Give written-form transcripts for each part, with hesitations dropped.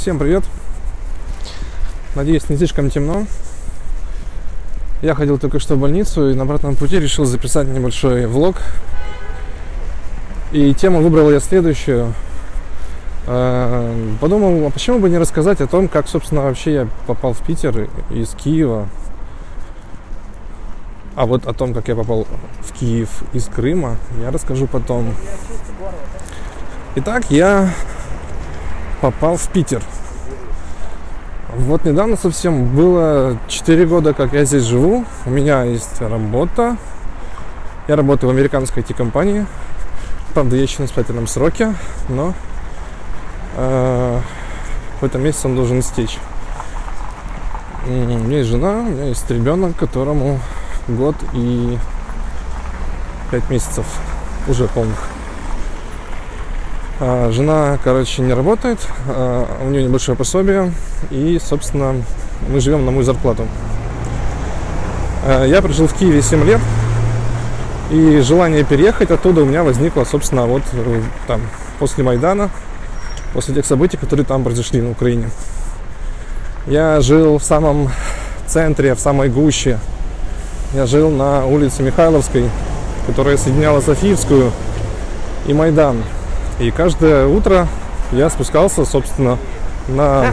Всем привет! Надеюсь, не слишком темно. Я ходил только что в больницу и на обратном пути решил записать небольшой влог. И тему выбрал я следующую. Подумал, а почему бы не рассказать о том, как, собственно, вообще я попал в Питер из Киева. А вот о том, как я попал в Киев из Крыма, я расскажу потом. Итак, я попал в Питер. Вот недавно совсем было 4 года, как я здесь живу. У меня есть работа. Я работаю в американской IT-компании. Правда, я еще на испытательном сроке, но в этом месяце он должен истечь. У меня есть жена, у меня есть ребенок, которому год и 5 месяцев уже полных. Жена, не работает, у нее небольшое пособие, и, собственно, мы живем на мою зарплату. Я прожил в Киеве 7 лет, и желание переехать оттуда у меня возникло, собственно, вот там, после Майдана, после тех событий, которые там произошли на Украине. Я жил в самом центре, в самой гуще. Я жил на улице Михайловской, которая соединяла Софиевскую и Майдан. И каждое утро я спускался, собственно, на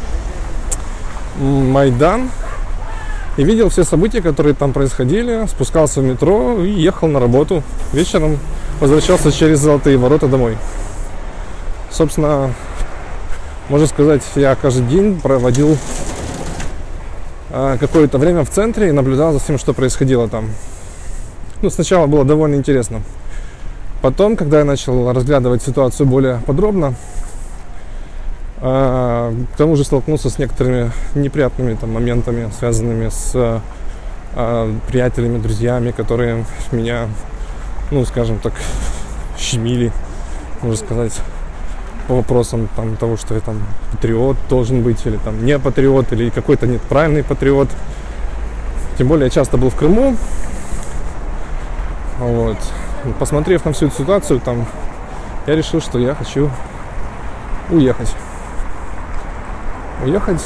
Майдан и видел все события, которые там происходили, спускался в метро и ехал на работу. Вечером возвращался через Золотые ворота домой. Собственно, можно сказать, я каждый день проводил какое-то время в центре и наблюдал за тем, что происходило там. Сначала было довольно интересно. Потом, когда я начал разглядывать ситуацию более подробно, к тому же столкнулся с некоторыми неприятными моментами, связанными с приятелями, друзьями, которые меня, скажем так, щемили, можно сказать, по вопросам того, что я патриот должен быть, или не патриот, или какой-то нет правильный патриот. Тем более я часто был в Крыму. Вот. Посмотрев на всю эту ситуацию, я решил, что я хочу уехать. Уехать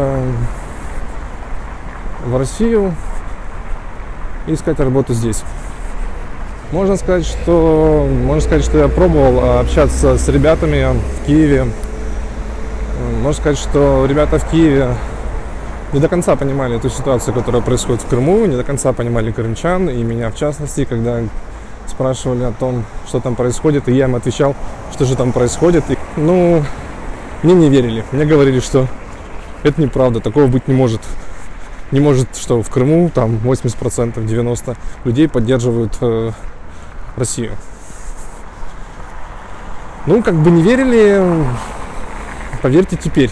в Россию и искать работу здесь. Можно сказать, что я пробовал общаться с ребятами в Киеве. Можно сказать, что ребята в Киеве не до конца понимали эту ситуацию, которая происходит в Крыму, не до конца понимали крымчан, и меня в частности, когда спрашивали о том, что там происходит, и я им отвечал, что же там происходит. И, мне не верили. Мне говорили, что это неправда, такого быть не может. Не может, что в Крыму 80%, 90% людей поддерживают Россию. Не верили, поверьте теперь.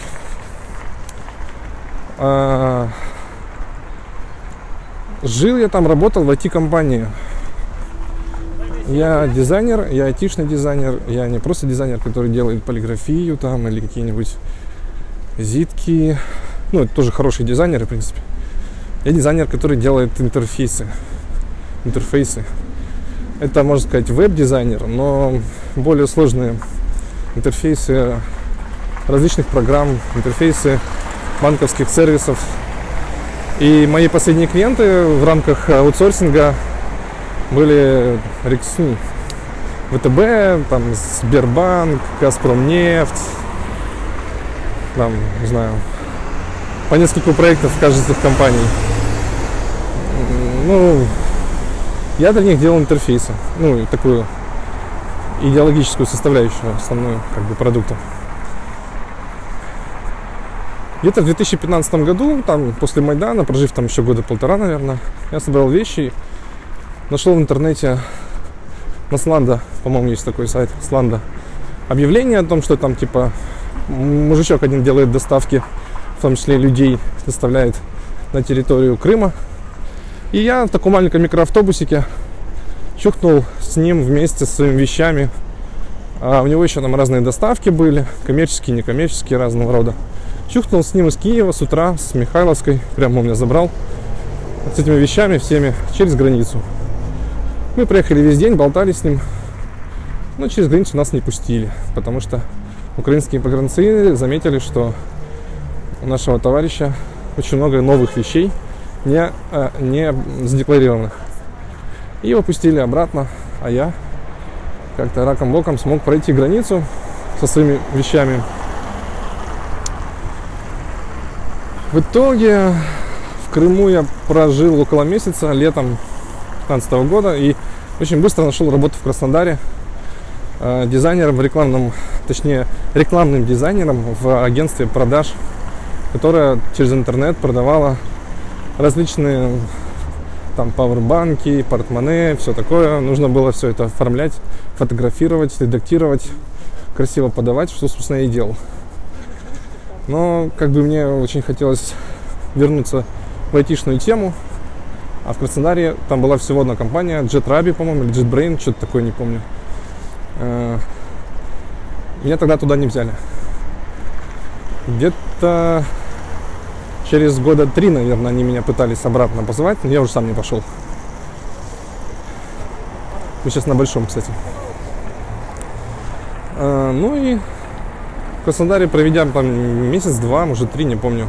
Жил я там, работал в IT-компании. Я дизайнер, я айтишный дизайнер, я не просто дизайнер, который делает полиграфию или какие-нибудь зитки. Это тоже хорошие дизайнеры, в принципе. Я дизайнер, который делает интерфейсы. Это, можно сказать, веб-дизайнер, но более сложные интерфейсы различных программ, интерфейсы банковских сервисов. И мои последние клиенты в рамках аутсорсинга были ВТБ, Сбербанк, Газпромнефть, не знаю, по несколько проектов в каждой из этих компаний. Я для них делал интерфейсы, такую идеологическую составляющую основную продукта. Где-то в 2015 году, после Майдана, прожив еще года полтора, наверное, я собрал вещи. Нашел в интернете на Сланда, по-моему, есть такой сайт, Сланда, объявление о том, что мужичок один делает доставки, в том числе людей, доставляет на территорию Крыма. И я в таком маленьком микроавтобусике чухнул с ним вместе с своими вещами. А у него еще разные доставки были, коммерческие, некоммерческие, разного рода. Чухнул с ним из Киева с утра, с Михайловской, прямо он меня забрал, с этими вещами всеми через границу. Мы проехали весь день, болтали с ним, но через границу нас не пустили, потому что украинские погранцы заметили, что у нашего товарища очень много новых вещей, не задекларированных. И его пустили обратно, а я как-то раком-боком смог пройти границу со своими вещами. В итоге в Крыму я прожил около месяца, летом 2015 года, и очень быстро нашел работу в Краснодаре дизайнером рекламным дизайнером в агентстве продаж, которое через интернет продавало различные там пауэрбанки, портмоне, все такое. Нужно было все это оформлять, фотографировать, редактировать, красиво подавать, что, собственно, я и делал. Но как бы мне очень хотелось вернуться в айтишную тему, а в Краснодаре там была всего одна компания, JetRabbit, по-моему, или JetBrain, что-то такое, не помню. Меня тогда туда не взяли. Где-то через года 3, наверное, они меня пытались обратно позвать, но я уже сам не пошел. Мы сейчас на Большом, кстати. Ну и в Краснодаре, проведя там месяц-два, может 3, не помню,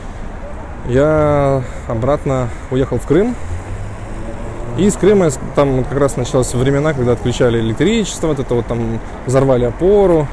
я обратно уехал в Крым. И из Крыма там как раз начались времена, когда отключали электричество, вот это вот там взорвали опору.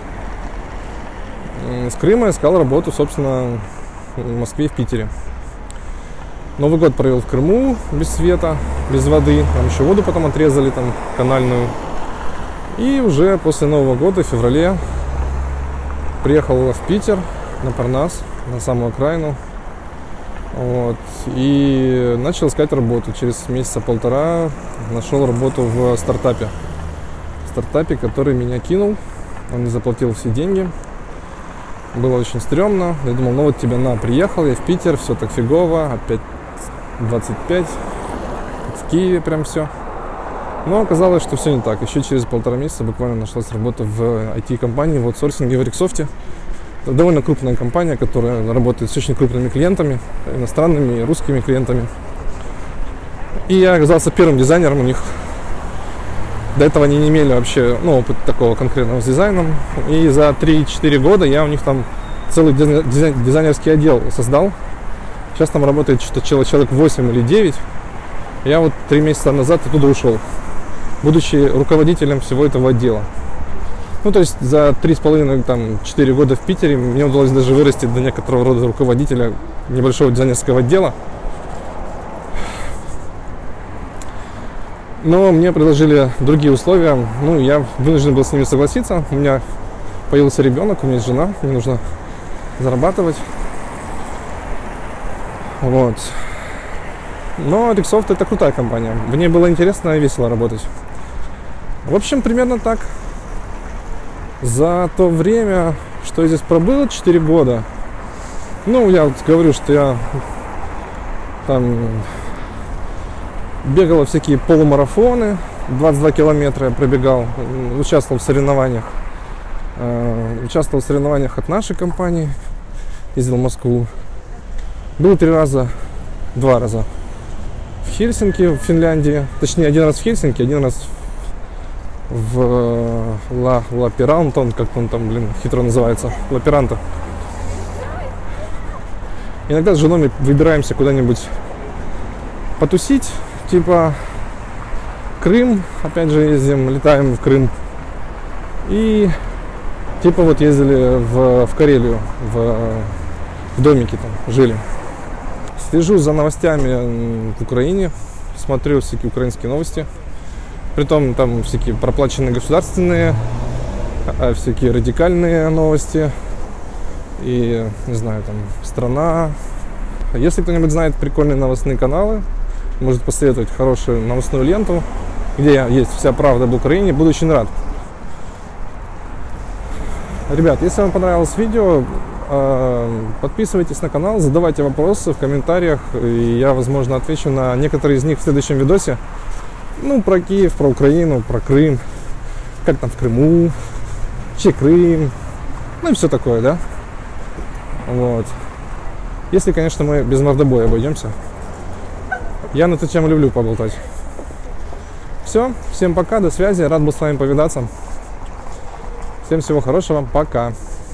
С Крыма я искал работу, собственно, в Москве и в Питере. Новый год провел в Крыму без света, без воды. Там еще воду потом отрезали, там, канальную. И уже после Нового года, в феврале, приехал в Питер, на Парнас, на самую окраину. Вот. И начал искать работу. Через месяца полтора нашел работу в стартапе. В стартапе, который меня кинул. Он не заплатил все деньги. Было очень стрёмно. Я думал, ну вот тебе на, приехал я в Питер, все так фигово, опять 25, в Киеве прям все. Но оказалось, что все не так. Еще через полтора месяца буквально нашлась работа в IT-компании, в аутсорсинге в Риксофте. Это довольно крупная компания, которая работает с очень крупными клиентами, иностранными и русскими клиентами. И я оказался первым дизайнером у них. До этого они не имели вообще опыта такого конкретного с дизайном. И за 3-4 года я у них там целый дизайнерский отдел создал. Сейчас там работает что-то человек 8 или 9. Я вот 3 месяца назад оттуда ушел, будучи руководителем всего этого отдела. Ну, то есть за 3,5-4 года в Питере мне удалось даже вырасти до некоторого рода руководителя небольшого дизайнерского отдела. Но мне предложили другие условия. Ну, я вынужден был с ними согласиться. У меня появился ребенок, у меня есть жена, мне нужно зарабатывать. Вот. Но Риксофт — это крутая компания. В ней было интересно и весело работать. В общем, примерно так. За то время, что я здесь пробыл, 4 года, ну, я вот говорю, что я там бегал во всякие полумарафоны, 22 километра я пробегал, участвовал в соревнованиях. Участвовал в соревнованиях от нашей компании, ездил в Москву. Был 2 раза в Хельсинки, в Финляндии. Точнее, 1 раз в Хельсинки, 1 раз в Лапиранто, как он там, хитро называется, Лапиранто. Иногда с женой мы выбираемся куда-нибудь потусить, типа Крым, опять же ездим, летаем в Крым. И типа вот ездили в Карелию, в домике там жили. Слежу за новостями в Украине, смотрю всякие украинские новости. Притом там всякие проплаченные государственные, всякие радикальные новости. И, не знаю, там, страна. Если кто-нибудь знает прикольные новостные каналы, может посоветовать хорошую новостную ленту, где есть вся правда об Украине, буду очень рад. Ребят, если вам понравилось видео, подписывайтесь на канал, задавайте вопросы в комментариях, и я, возможно, отвечу на некоторые из них в следующем видосе. Ну, про Киев, про Украину, про Крым, как там в Крыму, че Крым, ну и все такое, да? Вот. Если, конечно, мы без мордобоя обойдемся. Я на эту тему люблю поболтать. Все, всем пока, до связи, рад был с вами повидаться. Всем всего хорошего, пока.